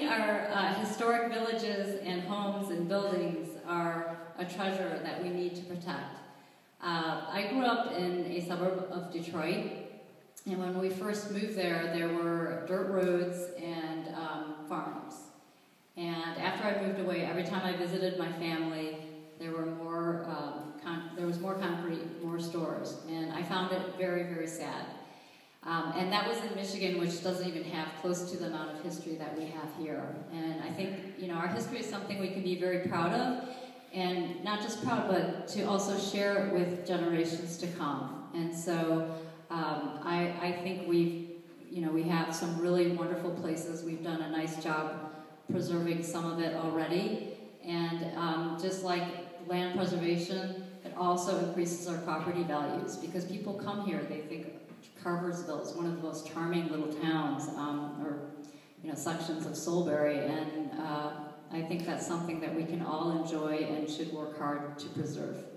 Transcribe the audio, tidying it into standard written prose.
think our historic villages and homes and buildings are a treasure that we need to protect. I grew up in a suburb of Detroit, and when we first moved there, there were dirt roads and farms. And after I moved away, every time I visited my family, there were there was more concrete, more stores, and I found it very, very sad. And that was in Michigan, which doesn't even have close to the amount of history that we have here. And I think, our history is something we can be very proud of, and not just proud, but to also share it with generations to come. And so I think we have some really wonderful places. We've done a nice job preserving some of it already. And just like land preservation, it also increases our property values, because people come here, they think Carversville is one of the most charming little towns, or sections of Solebury, and I think that's something that we can all enjoy and should work hard to preserve.